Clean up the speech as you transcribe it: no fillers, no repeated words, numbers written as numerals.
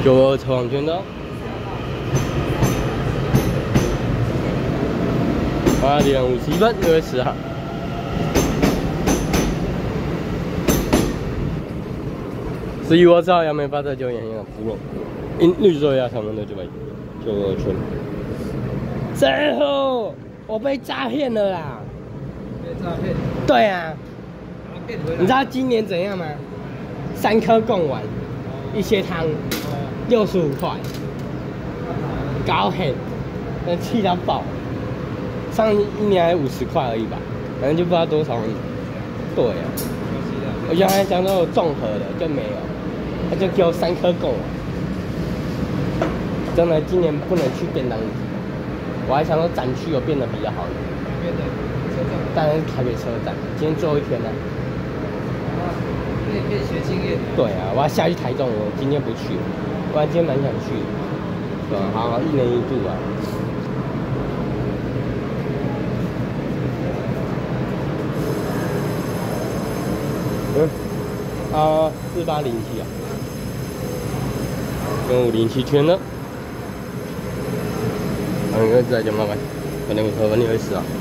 92超网圈的、哦。8点51分，6月10号。11月10号，阳明发射9眼睛俘虏，因绿洲亚长门的992圈。最后，我被诈骗了啦！ 被诈骗？ 对啊。你知道今年怎样吗？3颗贡丸，一些汤，65块，高很，但气到爆。上一年还50块而已吧，反正就不知道多少。对啊，我原来想说有综合的，就没有，他就给我3颗贡丸。真的，今年不能去便当店，我还想说展区有变得比较好一点。 变的车站？ 当然是台北车站，今天最后一天了。 可以学经验。 对啊，我要下去台中，我今天不去，不然今天蛮想去的。对啊，好，1年1度啊。4807啊，跟507圈了。应该再见，拜拜。本年5车，本年20啊。